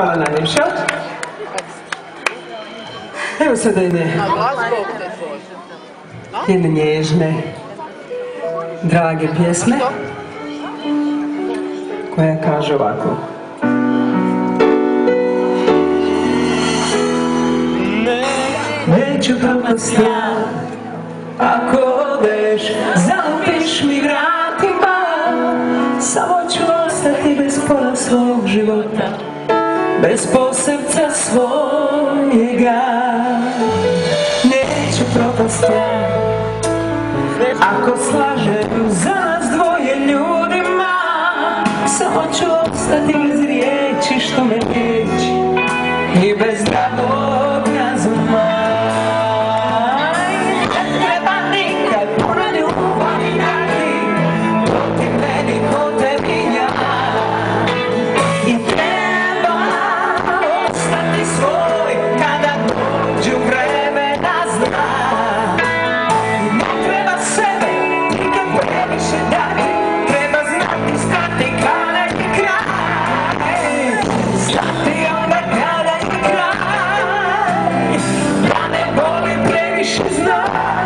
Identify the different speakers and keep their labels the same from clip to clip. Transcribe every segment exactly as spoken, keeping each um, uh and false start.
Speaker 1: Hvala najljepša. Evo sada jedne, jedne nježne, drage pjesme, koja kaže ovako. Neću propast ja, ako odeš, zalupiš mi vratima, samo ću ostati bez pola svog života, bez pol srca svojega. Neću propast ja, ako slažem za nas dvoje ljudima, samo ću ostati bez riječi što me liječi i bez zdravog razuma. Ne treba nikad puno ljubavi dati, proti meni ko tebi ja, i treba ostati svoj kada dođu vremena zna. Ne treba sebe nikad previše dati, treba znati stati kada je kraj, stati onda kada je kraj, da ne boli previše znaj.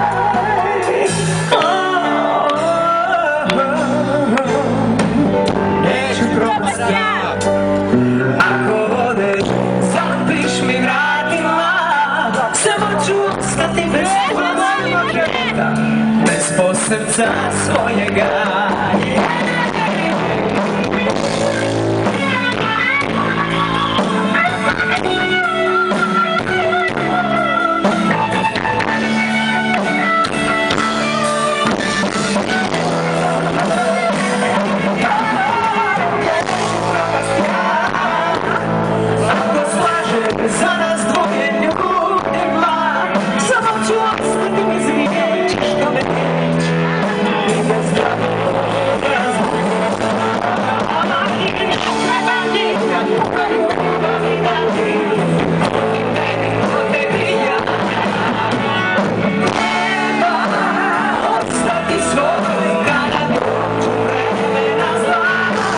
Speaker 1: Neću propast ja, ako odeš, zalupiš mi vratima, samo ću ostati bez pola života, bez pol srca svojega. Za nas dvoje ljudima, samo ću ostati bez riječi što me liječi i bez zdravog razuma. Ne treba nikad puno ljubavi dati, i meni ko tebi ja, treba ostati svoj kada dođu vremena zla.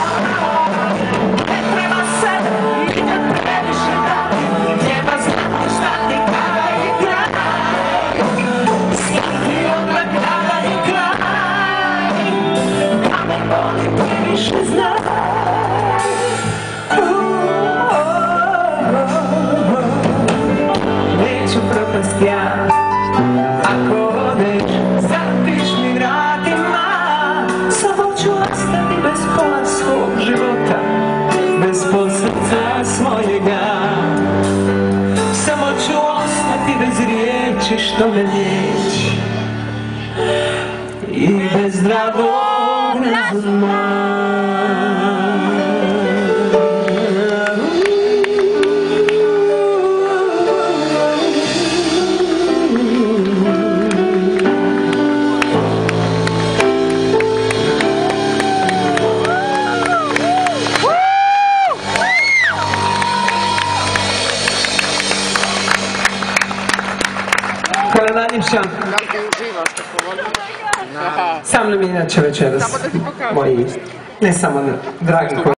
Speaker 1: Ne treba sebe nikad previše dati, treba znati stati kada je kraj, stati onda kada je kraj, da me boli previše znaj. Neću propast ja, ako odeš, zalupiš mi vratima, samo ću ostati bez pola svog života, bez pol srca svojega. Samo ću ostati bez riječi što me liječi i bez zdravog razuma. Hvala najljepša. Sa mnom inače večeras moji, ne samo dragi